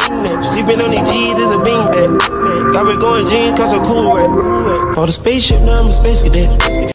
Sleeping on these G's is a beanbag. Got me going jeans cause I'm cool, right? For the spaceship, now I'm a space cadet.